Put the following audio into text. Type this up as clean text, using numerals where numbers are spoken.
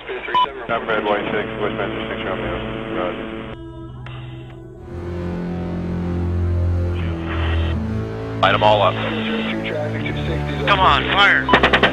Top red, white 6, westbound to 6 Romeo. Roger. Light them all up. Come on, fire!